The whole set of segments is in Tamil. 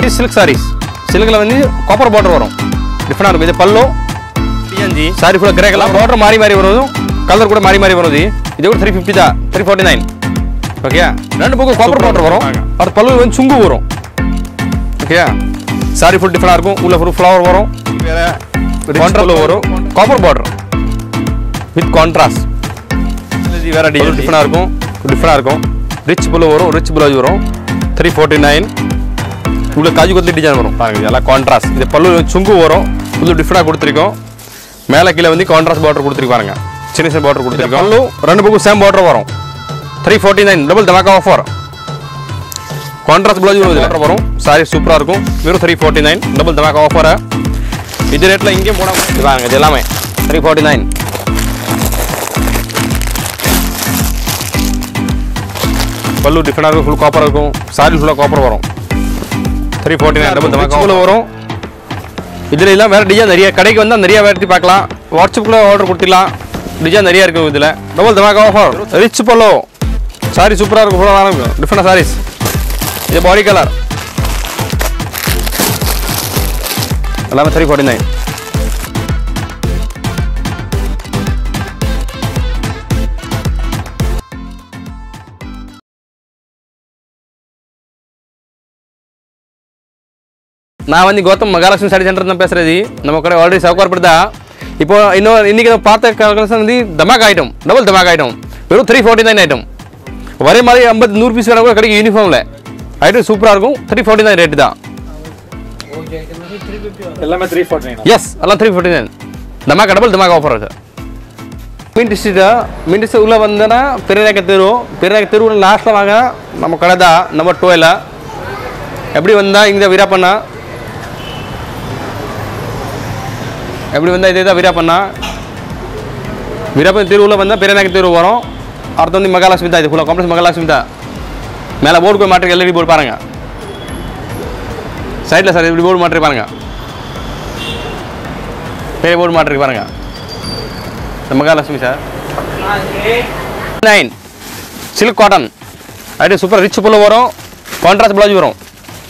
வந்து சில்க் சாரீஸ். சில்கில் வந்து காப்பர் பார்டர் வரும், டிஃப்ரெண்டாக இருக்கும். இது பல்லு டிஎன்ஜி சாரி ஃபுல்லாக கிரே கலர் பார்டர் மாறி மாறி வரும், கலர் கூட மாறி மாறி வரும். இது கூட 350 தான், 349. ஓகே, ரெண்டு பக்கம் காப்பர் பார்டர் வரும். அது பல்லு வந்து சுங்கு வரும். ஓகே, சாரி ஃபுல் டிஃப்ரெண்டாக இருக்கும். உள்ள ஃபுல் ஃப்ளவர் வரும், கான்ட்ராஸ்ட் வரும், காப்பர் பார்டர் வித் கான்ட்ராஸ்ட். இது வேற டிஃப்ரெண்டாக இருக்கும், டிஃப்ரெண்டாக இருக்கும். ரிச் புல்லு வரும், ரிச் ப்ளவுஸ் வரும். 349. உள்ள காஜு கொத்தி டிசைன் வரும் பாருங்க, இதெல்லாம் கான்ட்ராஸ்ட். இது பல்லு சுங்கு வரும், புது டிஃப்ரெண்டாக கொடுத்துருக்கோம். மேலே கீழே வந்து கான்ட்ராஸ்ட் பார்டர் கொடுத்துருக்காங்க, சின்ன சின்ன பார்டர் கொடுத்துருக்கோம். பல்லு ரெண்டு பக்கம் சேம் பார்டர் வரும். 349 டபுள் தமாக்கா ஆஃபர். கான்ட்ராஸ்ட் ப்ளவுஸ் இதில் வரும். சாரி சூப்பராக இருக்கும். வெறும் 349 டபுள் தமாக்கா ஆஃபர். இது ரேட்டில் இங்கேயும் போட வாங்க. இது எல்லாமே 349. பல்லு டிஃப்ரெண்டாக இருக்கும், ஃபுல் காப்பர் இருக்கும். சாரி ஃபுல்லாக காப்பர் வரும். 349 டபுள் தமாக்கா வரும். இதில் எல்லாம் வேறு டிசைன் நிறைய, கடைக்கு வந்தால் நிறைய வெரைட்டி பார்க்கலாம். வாட்ஸ்அப்பில் ஆர்டர் கொடுத்துக்கலாம். டிசைன் நிறைய இருக்கும். இதில் டபுள் தமாக்கா ஆஃபர். ரிச் பல்லோ சாரி சூப்பராக இருக்கும், ஃபுல்லாக இருக்கும். Different sarees. இது பாடி கலர் எல்லாமே 349. நான் வந்து கௌதம் மகாலட்சுமி சாரி சென்டர் தான் பேசுகிறது. நம்ம கடை ஆல்ரெடி சவுகார்படுதா. இப்போ இன்னைக்கு பார்த்த கலெக்ஷன் வந்து தமாக் ஐட்டம், டபுள் தமாக் ஐட்டம். வெறும் 349 ஐட்டம். ஒரே மாதிரி 50-100 பீஸ் வேணா கூட கிடைக்கும் யூனிஃபார்மில். ஐட்டம் சூப்பராக இருக்கும். 349 ரேட்டு தான். எல்லாமே 349. எஸ், எல்லாம் 349. தமாக் டபுள் தமாக் ஆஃபர் சார். மீன் டிஸ்ட்ரிக்ட் உள்ளே வந்தேன்னா பெரியநாயக்க தெருவில் லாஸ்ட்டில் வாங்க. நம்ம கடை தான் நம்பர் 12. எப்படி வந்தால் இங்கே வீராப்பண்ணா, எப்படி வந்தால் இதே தான் வீராப்பண்ணா. வீராப்பண்ண தெருவில் வந்தால் பெரியநாயக்க தெரு வரும். அடுத்து வந்து மகாலட்சுமி தான். இது ஃபுல்லாக காம்ப்ளெக்ஸ் மகாலட்சுமி தான். மேலே போர்டு போய் மாட்டிருக்கு, எல்இடி போர்டு பாருங்கள். சைடில் சார் இப்படி போர்டு மாட்டிருக்கு பாருங்கள், பெரிய போர்டு மாட்டிருக்கு பாருங்கள். இந்த Mahalakshmi sir 9 silk cotton item super. Rich pallu வரும், கான்ட்ராஸ்ட் ப்ளவுஸ் வரும்.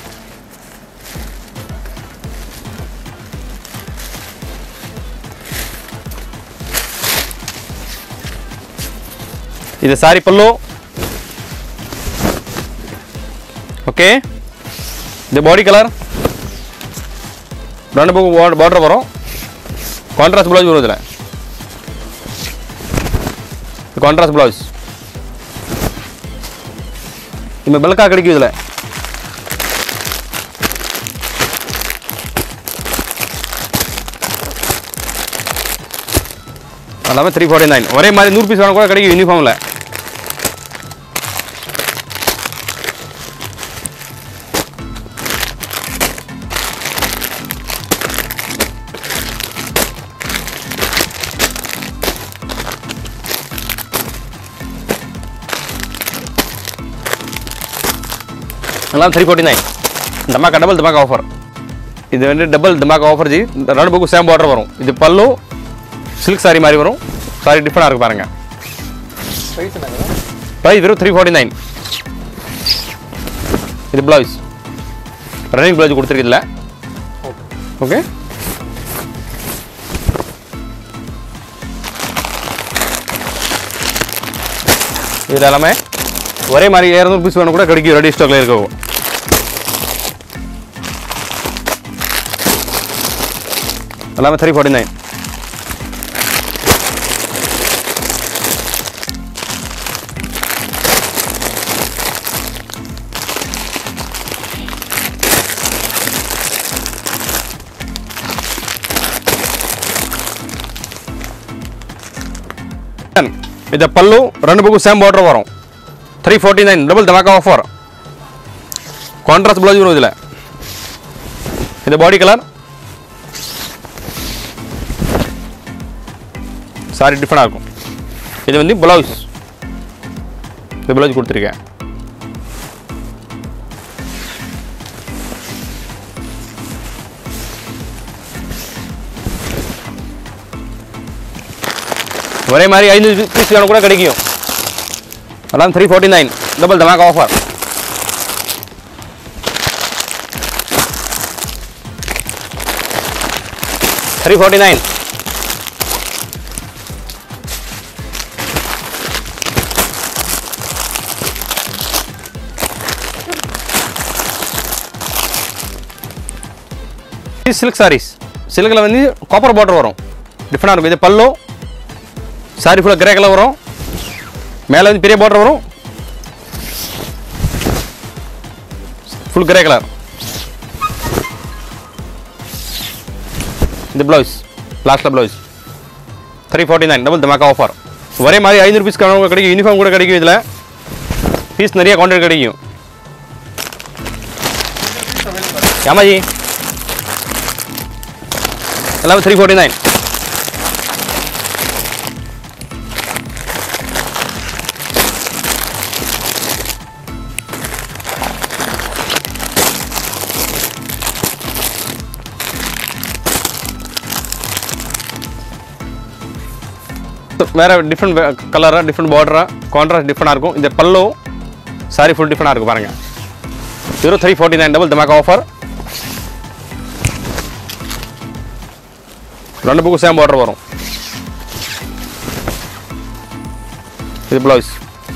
இது சாரி பல்லு. ஓகே, இது பாடி கலர். ரெண்டு பக்கம் பார்டர் வரும், கான்ட்ராஸ்ட் ப்ளவுஸ் வரும். இதில் கான்ட்ராஸ்ட் ப்ளவுஸ் இப்போ பெல்காக கிடைக்கும். இதில் எல்லாமே 349. ஒரே மாதிரி 100 பீஸ் வேணா கூட கிடைக்கும் யூனிஃபார்மில். எல்லாம் 349. தமாக்கா டபுள் தமாக்கா ஆஃபர். இது வந்து டபுள் தமாக்கா ஆஃபர் ஜி. ரெண்டு பக்கம் சேம் பார்டர் வரும். இது பல்லு சில்க் சாரி மாதிரி வரும். சாரி டிஃப்ரெண்டாக இருக்குது பாருங்கள். ப்ரைஸ் வெறும் 349. இது ப்ளவுஸ் ரன்னிங் ப்ளவுஸ் கொடுத்துருக்குதுல. ஓகே, இது எல்லாமே ஒரே மாதிரி 200 பீஸ் வேணும் கூட கிடைக்கும், ரெடி ஸ்டாக்ல இருக்கும். எல்லாமே 349. இது பல்லு ரெண்டு பக்கம் சேம் பார்டர் வரும். 349 டபுள் தமாக்கா ஆஃபர். கான்ட்ராஸ்ட் ப்ளவுஸ் வரும். இதில் இது பாடி கலர். சாரி டிஃப்ரெண்டாக இருக்கும். இது வந்து ப்ளவுஸ். இந்த ப்ளவுஸ் கொடுத்துருக்கேன். ஒரே மாதிரி 500 பீஸ் வேணும் கூட கிடைக்கும். அதான் 349 டபுள் தமாக்கா ஆஃபர். 349. சில்க் சாரீஸ் சில்கில் வந்து காப்பர் பார்டர் வரும், டிஃப்ரெண்டாக இருக்கும். இது பல்லு, சாரி ஃபுல்லாக கிரே கலர் வரும், மேலே வந்து பெரிய பார்டர் வரும், ஃபுல் கிரே கலர். இந்த ப்ளவுஸ் லாஸ்ட்டில் ப்ளவுஸ் 349 டபுள் தமாக்கா ஆஃபர். ஒரே மாதிரி 500 பீஸ் கிடைக்கும், யூனிஃபார்ம் கூட கிடைக்கும். இதில் பீஸ் நிறைய குவான்டிட்டி கிடைக்கும். ஆமாஜி எல்லாமே 349. வேறு டிஃப்ரெண்ட் கலராக டிஃப்ரெண்ட் பார்டராக கான்ட்ராஸ்ட் டிஃப்ரெண்டாக இருக்கும். இந்த பல்லு சாரி ஃபுல் டிஃப்ரெண்டாக இருக்கும் பாருங்கள். 349 டபுள் தமாக்கா ஆஃபர். ரெண்டு புக்கு சேம் பார்டர் வரும். இது ப்ளவுஸ்.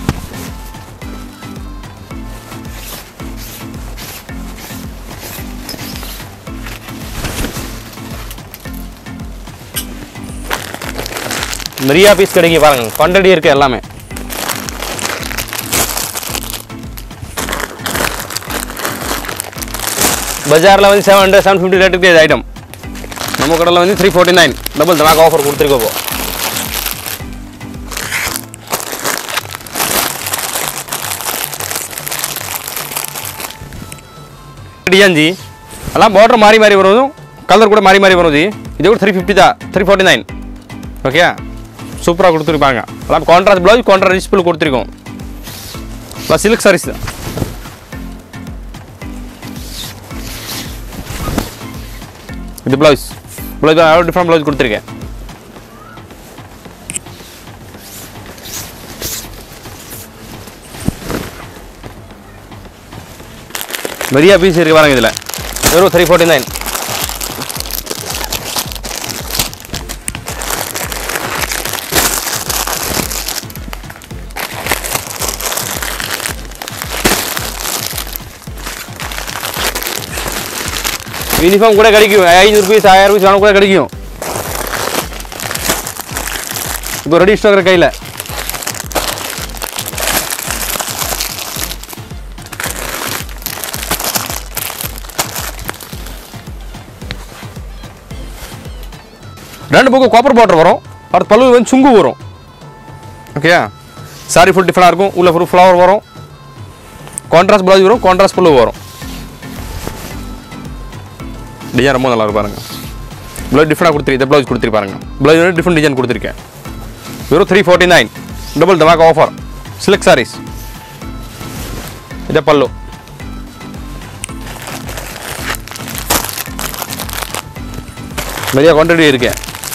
நிறைய பீஸ் கிடைக்கும் பாருங்க, குவான்டிட்டி இருக்கு எல்லாமே. பஜாரில் வந்து 700 750 ரேட்டுக்கு இது ஐட்டம். நம்ம கடையில் வந்து 349 டபுள் தமாக்கா ஆஃபர் கொடுத்துருக்கோம். டிஎன்ஜி எல்லாம் பார்டர் மாறி மாறி வரும், கலர் கூட மாறி மாறி வரும். இது கூட 350 தான், 349. ஓகே, சூப்பராக கொடுத்துருப்பாங்க. எல்லாம் கான்ட்ராஸ்ட் ப்ளவுஸ், கான்ட்ராஸ்ட் டிஸ்பிள் கொடுத்துருக்கோம். சில்க் சாரீஸ் தான். இது ப்ளவுஸ் ப்ளவுஸ் டிஃப்ரெண்ட் ப்ளவுஸ் கொடுத்துருக்கேன். நிறைய பீஸ் இருக்கு பாருங்க. இதில் வெறும் 349. யூனிஃபார்ம் கூட கிடைக்கும், 500 பீஸ் 1000 பீஸ் வேணும் கூட கிடைக்கும். இப்போ ரெடி ஸ்டாக் கையில். ரெண்டு பக்கம் காப்பர் பார்டர் வரும், அடுத்த பல்லு வந்து சுங்கு வரும். ஓகே, சாரி ஃபுல் டிஃப்ரெண்டாக இருக்கும். உள்ள ஃபுல் ஃப்ளவர் வரும், கான்ட்ராஸ்ட் ப்ளவுஸ் வரும், கான்ட்ராஸ்ட் பல்லு வரும். டிசைன் ரொம்ப நல்லா இருக்கும் பாருங்கள். ப்ளவுஸ் டிஃப்ரெண்டாக கொடுத்துருக்கு. இந்த ப்ளவுஸ் கொடுத்துருக்கு பாருங்கள். ப்ளவுஸ் வந்து டிஃப்ரெண்ட் டிசைன் கொடுத்துருக்கேன். வெறும் 349 டபுள் தமாக்கா ஆஃபர். Silk sarees. இதை பல்லு. நிறைய குவான்டிட்டி இருக்கு.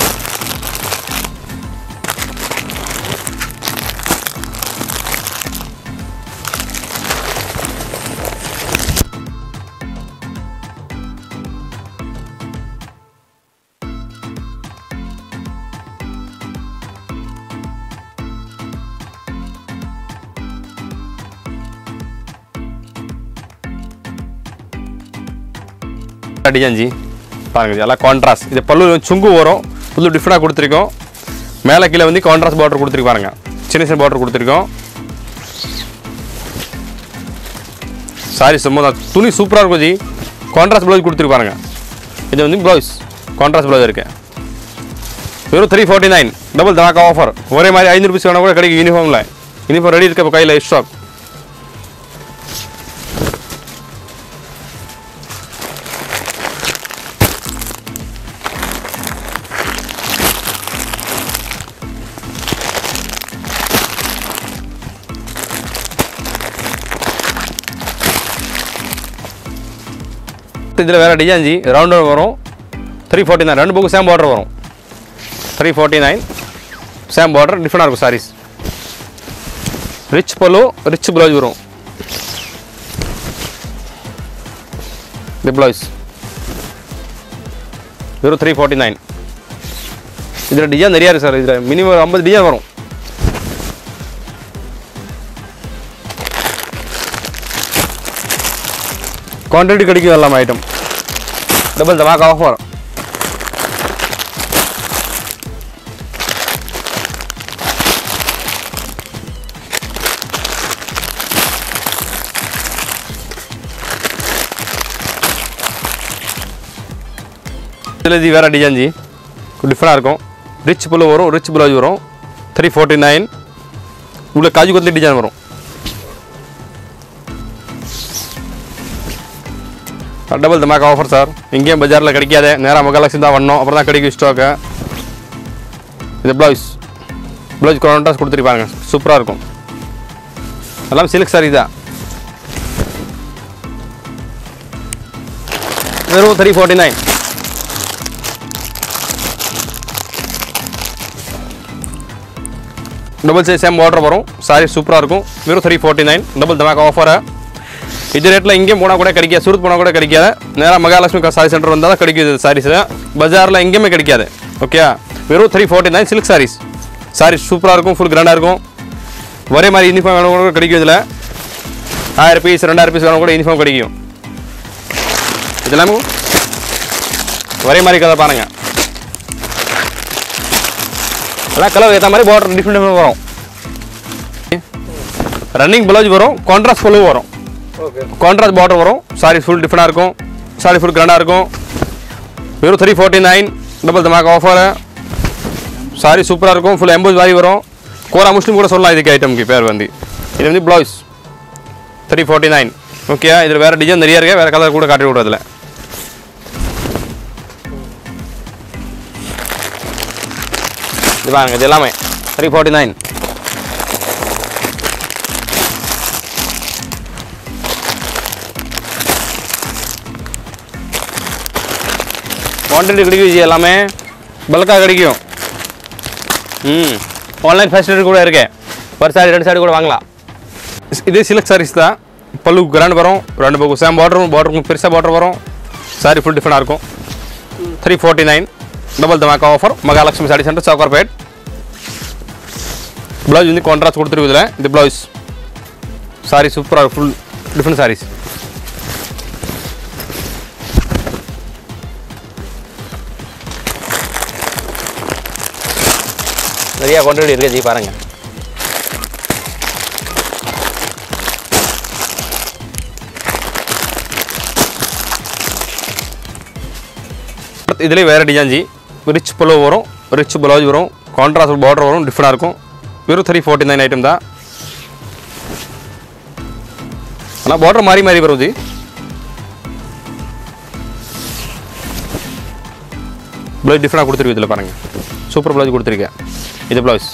டிசைன் ஜி பாருங்க, எல்லாம் கான்ட்ராஸ்ட். இது பல்லு சுங்கு வரும், புது டிஃப்ரெண்டாக கொடுத்துருக்கோம். மேலே கீழே வந்து கான்ட்ராஸ்ட் பார்டர் கொடுத்துருக்கு பாருங்க, சின்ன சின்ன பார்டர் கொடுத்துருக்கோம். சாரி சும்மா துணி சூப்பராக இருக்கும் ஜி. கான்ட்ராஸ்ட் ப்ளவுஸ் கொடுத்துருக்கு பாருங்க. இது வந்து ப்ளவுஸ் கான்ட்ராஸ்ட் ப்ளவுஸ் இருக்கு. வெறும் 349 டபுள் தமாக்கா ஆஃபர். ஒரே மாதிரி 500 பீஸ் வேணா கூட கிடைக்கும். யூனிஃபார்மில் யூனிஃபார்ம் ரெடி இருக்க கையில் ஸ்டாக். இதில் வேறு டிசைன் ஜி ரவுண்டர் வரும். 349 ரெண்டு புக்கு சேம் பார்டர் வரும். 349 சேம் பார்டர் டிஃப்ரெண்டாக இருக்கும் sarees. Rich pallu, rich blouse வரும். இந்த ப்ளவுஸ் வெறும் 349 இதில் டிசைன் நிறையா இருக்குது சார். இதில் மினிமம் 50 டிசைன் வரும். குவான்டிட்டி கிடைக்கும் எல்லாமே ஐட்டம். டபுள் தமாக்கா ஆஃபர். இதில் இது வேறு டிசைன் ஜி டிஃப்ரெண்டாக இருக்கும். ரிச் புல்லு வரும், ரிச் ப்ளவுஸ் வரும். 349. உள்ள காஜு கொத்தலி டிசைன் வரும். டபுள் தமாக்கா ஆஃபர் சார். எங்கேயும் பஜாரில் கிடைக்காது. நேராக மகாலட்சுமி தான் வரணும், அப்புறம் தான் கிடைக்கும் ஸ்டாக்கு. இது ப்ளவுஸ் கான்ட்ராஸ்ட் கொடுத்துருப்பாங்க, சூப்பராக இருக்கும். எல்லாம் சில்க் சாரி தான். வெறும் 349. டபுள் சைஸ் சேம் பார்டர் வரும். சாரி சூப்பராக இருக்கும். வெறும் 349. டபுள் தமாக்கா ஆஃபரை. இது ரேட்டில் எங்கேயும் போனால் கூட கிடைக்காது. சூரத் போனால் கூட கிடைக்காது. நேராக மகாலட்சுமி சாரி சென்டர் வந்தால் தான் கிடைக்குது சாரீஸ். பஜாரில் எங்கேயுமே கிடைக்காது. ஓகே, வெறும் 349 சில்க் சாரீஸ். சாரீஸ் சூப்பராக இருக்கும், ஃபுல் கிராண்டாக இருக்கும். ஒரே மாதிரி யூனிஃபார்ம் வேணும் கூட கிடைக்கும். இதில் 1000 பீஸ் 2000 பீஸ் வேணும் கூட யூனிஃபார்ம் கிடைக்கும். இதெல்லாமே ஒரே மாதிரி கதை பாருங்கள். எல்லாம் கலர் ஏற்ற மாதிரி பார்டர் டிஃப்ரெண்ட் வரும். ரன்னிங் ப்ளவுஸ் வரும், கான்ட்ராஸ்ட் ஃபுல்லும் வரும். கான்ட்ராஸ்ட் பார்டர் வரும். சாரி ஃபுல் டிஃப்ரெண்டாக இருக்கும். சாரி ஃபுல் கிராண்டாக இருக்கும். வெறும் 349. டபுள் தமாக்கா ஆஃபர். சாரி சூப்பராக இருக்கும். ஃபுல் எம்போஸ் மாதிரி வரும். கோரா முஸ்லீம் கூட சொல்லலாம் இதுக்கு ஐட்டமுக்கு பேர் வந்து. இது வந்து ப்ளவுஸ் 349. ஓகே, இதில் வேறு டிசைன் நிறையா இருக்குது. வேறு கலர் கூட காட்டி விடுறதில்ல. இது பாருங்க, இது எல்லாமே 349. குவான்டிட்டி கிடைக்கும். இது எல்லாமே பல்காக கிடைக்கும். ஆன்லைன் ஃபெசிலிட்டி கூட இருக்கு. ஒரு சாரி 2 சாரி கூட வாங்கலாம். இது சில்க் சாரீஸ் தான். பல்லு கிராண்ட் வரும். 2 பக்கம் சேம் பார்டரும் பெருசாக பார்டர் வரும். சாரி ஃபுல் டிஃப்ரெண்டாக இருக்கும். 349. டபுள் தமாக்கா offer. Mahalakshmi sari centre, Sowcarpet. Blouse வந்து கான்ட்ராஸ்ட் கொடுத்துருக்கு. இதில் இந்த ப்ளவுஸ் சாரி சூப்பராக ஃபுல் டிஃப்ரெண்ட் சாரீஸ். நிறையா குவான்டிட்டி இருக்குது ஜி பாருங்கள். இதுலேயே வேறு டிசைன் ஜி. ரிச் பல்லு வரும், ரிச் ப்ளவுஸ் வரும், கான்ட்ராஸ்ட் பார்டர் வரும், டிஃப்ரெண்டாக இருக்கும். வெறும் 349 ஐட்டம் தான். ஆனால் பார்டர் மாறி மாறி வரும் ஜி. ப்ளவுஸ் டிஃப்ரெண்டாக கொடுத்துருக்கு. இதில் பாருங்கள், சூப்பர் ப்ளவுஸ் கொடுத்துருக்கேன். இது ப்ளவுஸ்.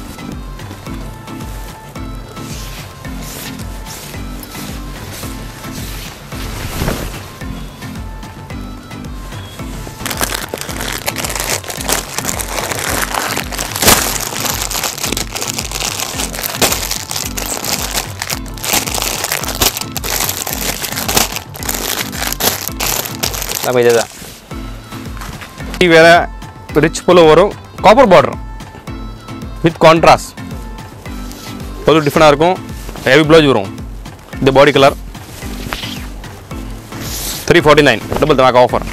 நம்ம இதுதான். வேறு ரிச் பல்லு வரும், காப்பர் பார்டர் வித் கான்ட்ராஸ்ட். பல்லு டிஃப்ரெண்டாக இருக்கும். ஹெவி ப்ளவுஸ் வரும். இந்த பாடி கலர் 349. டபுள் தமாக்கா ஆஃபர்.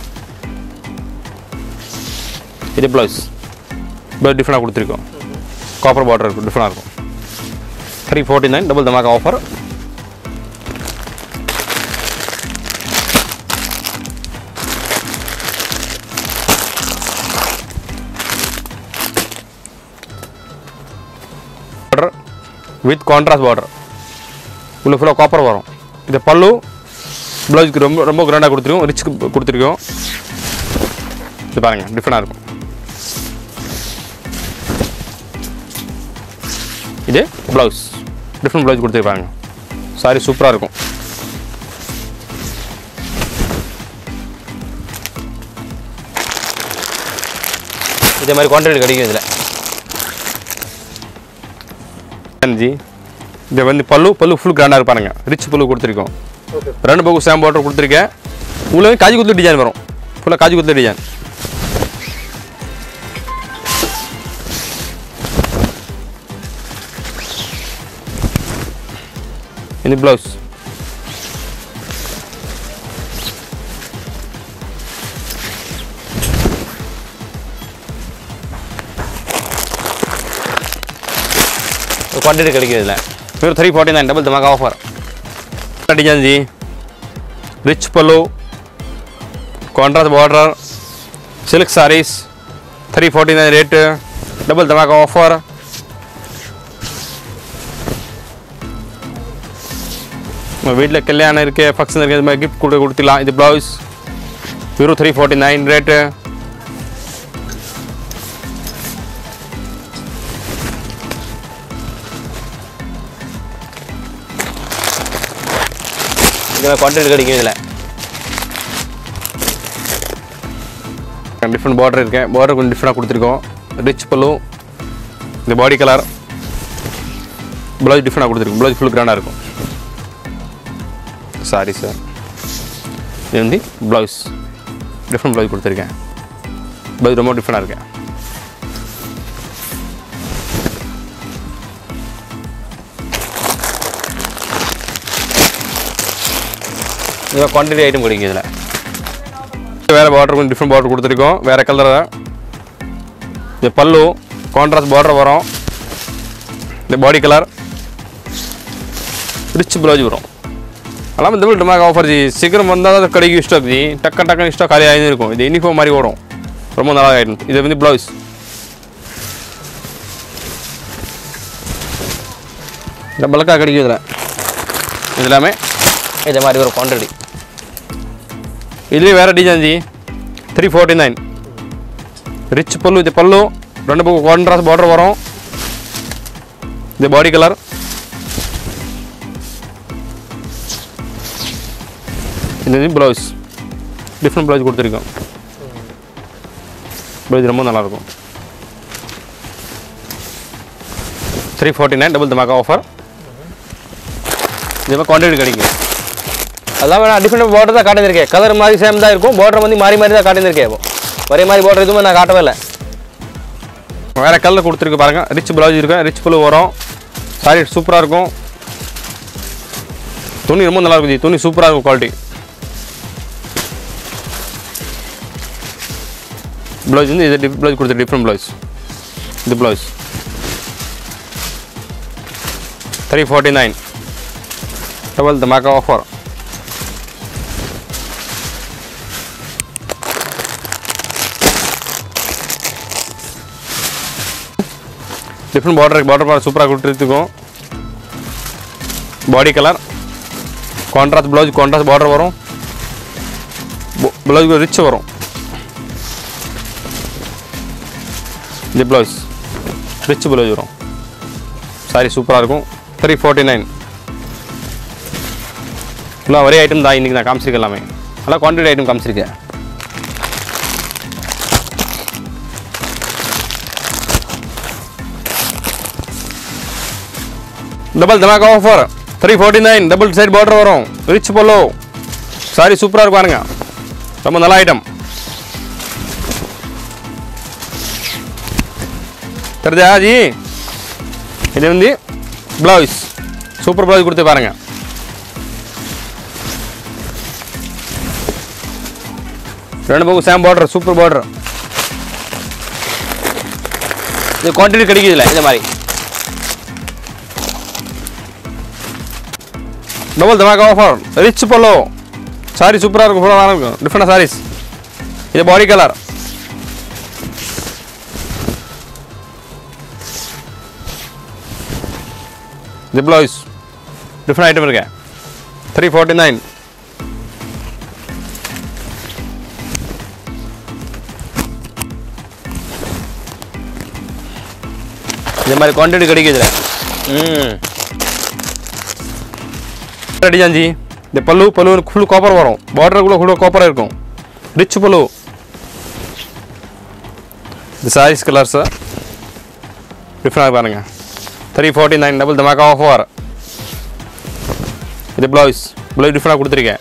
இது ப்ளவுஸ் டிஃப்ரெண்டாக கொடுத்துருக்கோம். காப்பர் பார்டர் இருக்கும், டிஃப்ரெண்டாக இருக்கும். 349. டபுள் தமாக்கா ஆஃபர். With contrast border. உள்ள ஃபுல்லாக காப்பர் வரும். இந்த பல்லு ப்ளவுஸ்க்கு ரொம்ப கிராண்டாக கொடுத்துருக்கோம், ரிச் கொடுத்துருக்கோம். இது பாருங்கள், டிஃப்ரெண்டாக இருக்கும். இது ப்ளவுஸ் டிஃப்ரெண்ட் ப்ளவுஸ் கொடுத்துருப்பாங்க. சாரி சூப்பராக இருக்கும். இதே மாதிரி குவான்டிட்டி கிடைக்கும் இதில் ஜி. இது வந்து பல்லு ஃபுல் கிராண்டாக இருப்பாருங்க. ரிச் பல்லு கொடுத்துருக்கோம். 2 பக்கம் சேம் பார்டர் கொடுத்துருக்கேன். உள்ள காஜி குத்து டிசைன் வரும். ஃபுல்லாக காஜி குத்து டிசைன். இது ப்ளவுஸ். क्वांटिटी கிடைக்குதுல फिर 349 डबल धमाका offer design ji rich pallu contrast border silk sarees 349 rate double धमाका ऑफर வீட்டில் கல்யாணம் இருக்கு ஃபங்க்ஷன் இருக்கு இந்த கிஃப்ட் கொடுத்துலாம் இது ப்ளவுஸ் வெறும் 349 ரேட் இதில் குவான்டிட்டி கிடைக்கும் இதில் டிஃப்ரெண்ட் பார்டர் இருக்கேன் பார்டர் கொஞ்சம் டிஃப்ரெண்டாக கொடுத்துருக்கோம் ரிச் பல்லு இந்த பாடி கலர் ப்ளவுஸ் டிஃப்ரெண்டாக கொடுத்துருக்கோம் ப்ளவுஸ் ஃபுல் கிராண்டாக இருக்கும் சாரி சார் இது வந்து ப்ளவுஸ் டிஃப்ரெண்ட் ப்ளவுஸ் கொடுத்துருக்கேன் ப்ளவுஸ் ரொம்ப டிஃப்ரெண்டாக இருக்கேன் இதில் குவான்டிட்டி ஐட்டம் கிடைக்கும் இதில் வேறு பார்டர் கொஞ்சம் டிஃப்ரெண்ட் பார்டர் கொடுத்துருக்கோம் வேறு கலரில் இது பல்லு கான்ட்ராஸ்ட் பார்டர் வரும் இந்த பாடி கலர் ரிச் ப்ளவுஸ் வரும் அதெல்லாம் இந்த டமாக் ஆஃபர் ஜி சீக்கிரம் வந்தால் தான் கிடைக்கும் ஸ்டாக் ஜி டக்குன்னு ஸ்டாக் காலி ஆகி இருக்கும் இது யூனிஃபார்ம் மாதிரி ஓடும் ரொம்ப நல்லா ஐட்டம் இது வந்து ப்ளவுஸ் இந்த பல்காக கிடைக்கும் இதில் இது எல்லாமே இதே மாதிரி ஒரு குவான்டிட்டி இதுலேயே வேறு டிசைன் ஜி 349 ரிச் பல்லு இது பல்லு ரெண்டு பக்கம் கான்ட்ராஸ்ட் பார்டர் வரும் இது பாடி கலர் இது வந்து ப்ளவுஸ் டிஃப்ரெண்ட் ப்ளவுஸ் கொடுத்துருக்கோம் ப்ளவுஸ் ரொம்ப நல்லாயிருக்கும் 349 டபுள் தமாக்கா ஆஃபர் இது குவான்டிட்டி கிடைக்கும் அதெல்லாம் வேணா டிஃப்ரெண்ட் பார்டர் தான் காட்டியிருக்கேன் கலர் மாதிரி சேம் தான் இருக்கும் பார்டர் வந்து மாறி தான் காட்டியிருக்கேன் இப்போ ஒரே மாதிரி பார்டர் எதுவுமே நான் காட்டவே இல்லை வேறு கலர் கொடுத்துருக்கு பாருங்கள் ரிச் ப்ளவுஸ் இருக்கும் ரிச் பல்லு வரும் சாரி சூப்பராக இருக்கும் துணி ரொம்ப நல்லாயிருக்கும் ஜி துணி சூப்பராக இருக்கும் குவாலிட்டி ப்ளவுஸ் வந்து இது ப்ளவுஸ் கொடுத்துரு டிஃப்ரெண்ட் ப்ளவுஸ் இது ப்ளவுஸ் 349 டபுள் தமாக்கா ஆஃபர் டிஃப்ரெண்ட் பார்டர் சூப்பராக கொடுத்துருக்கோம் body colour contrast blouse contrast border வரும் ப்ளவுஸ் ரிச் வரும் இது ப்ளவுஸ் ரிச் ப்ளவுஸ் வரும் சாரி சூப்பராக இருக்கும் 349 எல்லாம் ஒரே ஐட்டம் தான் இன்றைக்கி நான் காமிச்சிருக்கேன் எல்லாமே நல்லா குவான்டிட்டி ஐட்டம் காமிச்சிருக்கேன் डबल धमाका ऑफर 349 डबल साइड बॉर्डर வரும் ரிச் பல்லு சாரி சூப்பரா இருக்கு பாருங்க ரொம்ப நல்ல ஐட்டம் தெரிஞ்சா ஜி இது வந்து ப்ளவுஸ் சூப்பர் ப்ளவுஸ் கொடுத்து பாருங்க ரெண்டு பக்கம் சேம் பார்டர் சூப்பர் பார்டர் இது குவான்டிட்டி கிடைக்குது இல்ல இந்த மாதிரி डबल धमाका offer rich pallu sari super different sarees ये बॉडी कलर ये ब्लाउज डिफरेंट आइटम 349 ये हमारी क्वांटिटी கிடைக்குது डिजाइन जी ये पल्लू फुल कॉपर वरुम border full copper rich pallu sarees colours different पांगा 349 डबल धमाका ऑफर ये ब्लाउज डिफरेंट கொடுத்திருக்கேன்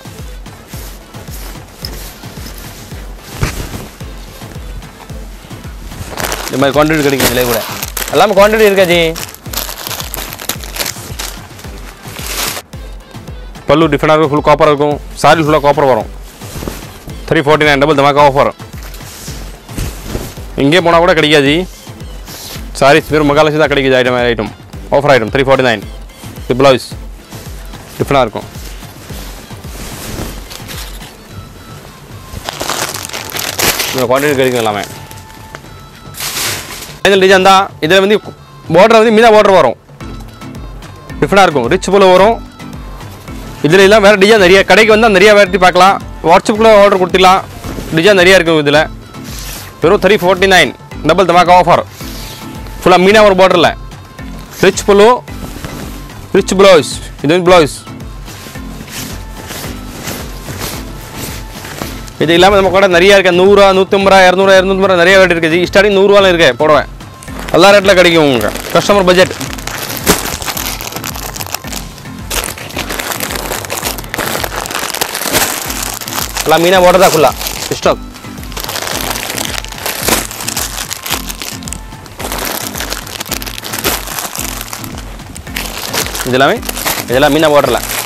இந்த மாதிரி குவாண்டிட்டி கிடைக்கும் இதுல கூட எல்லாமே குவாண்டிட்டி இருக்கா ஜி பல்லு டிஃப்ரெண்டாக இருக்கும், ஃபுல் காப்பராக இருக்கும். சாரி ஃபுல்லாக காப்பர் வரும். 349 டபுள் தமாக்கா ஆஃபர். இங்கே போனால் கூட கிடைக்காது. சாரீஸ் வெறும் மகாலட்சுமி தான் கிடைக்குது. Item offer item 349. இது ப்ளவுஸ் டிஃப்ரெண்டாக இருக்கும். இந்த குவான்டிட்டி கிடைக்கும் எல்லாமே. இதில் டிசைன் தான். இதில் வந்து பார்டர் வந்து மீனா பார்டர் வரும். டிஃப்ரெண்டாக இருக்கும். ரிச் போல் வரும். இதில் எல்லாம் வேறு டிசைன் நிறைய கடைக்கு வந்தால் நிறைய வெரைட்டி பார்க்கலாம். வாட்ஸ்அப்பில் ஆர்டர் கொடுத்துக்கலாம். டிசைன் நிறையா இருக்கும். இதில் வெறும் 349 டபுள் தமாக்கா ஆஃபர். ஃபுல்லாக மீனா ஒரு பார்டரில் ரிச் பல்லு, ரிச் ப்ளவுஸ். இது வந்து ப்ளவுஸ். இது இல்லாமல் நம்ம கூட நிறையா இருக்குது. 100 150 200 250 நிறைய ரேட் இருக்குது. ஸ்டார்டிங் 100 இருக்குது போடுவேன். எல்லா ரேட்டில் கிடைக்கும் உங்களுக்கு. Customer budget. எல்லாம் மீனா பார்டர் தான் ஃபுல்லாக ஸ்டாக். இதெல்லாம் மீனா பார்டரில்